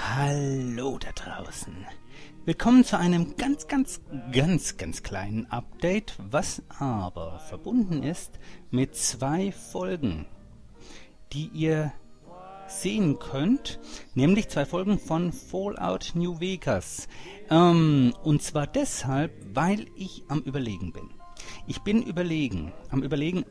Hallo da draußen. Willkommen zu einem ganz kleinen Update, was aber verbunden ist mit 2 Folgen, die ihr sehen könnt, nämlich 2 Folgen von Fallout New Vegas. Und zwar deshalb, weil ich am Überlegen bin. Ich bin am Überlegen,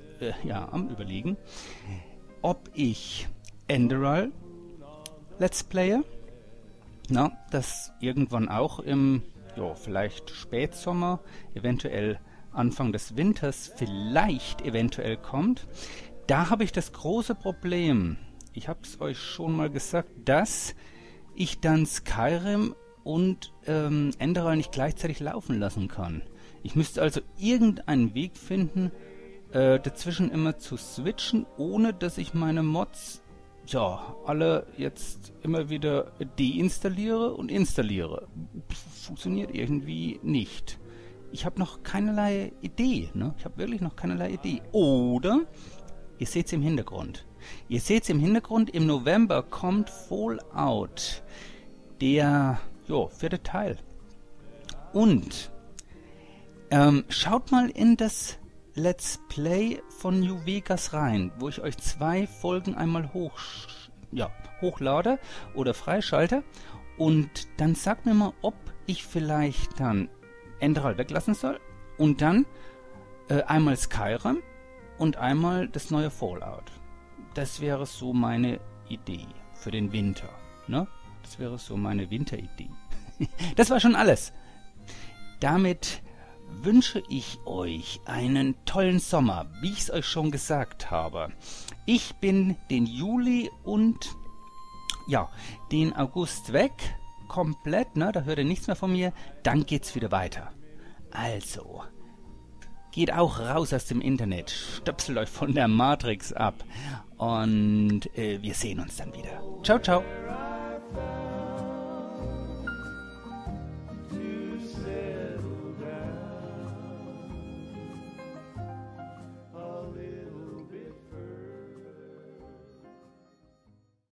ob ich Enderal Let's Playe, das irgendwann auch im, vielleicht Spätsommer, eventuell Anfang des Winters, vielleicht eventuell kommt. Da habe ich das große Problem, ich habe es euch schon mal gesagt, dass ich dann Skyrim und Enderal nicht gleichzeitig laufen lassen kann. Ich müsste also irgendeinen Weg finden, dazwischen immer zu switchen, ohne dass ich meine Mods alle jetzt immer wieder deinstalliere und installiere. Funktioniert irgendwie nicht. Ich habe noch keinerlei Idee, Ich habe wirklich noch keinerlei Idee. Oder, ihr seht es im Hintergrund. Im November kommt Fallout, der, 4. Teil. Und, schaut mal in das Let's Play von New Vegas rein, wo ich euch 2 Folgen einmal hochlade oder freischalte, und dann sagt mir mal, ob ich vielleicht dann Enderal weglassen soll und dann einmal Skyrim und einmal das neue Fallout. Das wäre so meine Idee für den Winter, Das wäre so meine Winteridee. Das war schon alles. Damit wünsche ich euch einen tollen Sommer, wie ich es euch schon gesagt habe. Ich bin den Juli und den August weg, komplett, da hört ihr nichts mehr von mir, dann geht's wieder weiter. Also, geht auch raus aus dem Internet, stöpselt euch von der Matrix ab und wir sehen uns dann wieder. Ciao, ciao.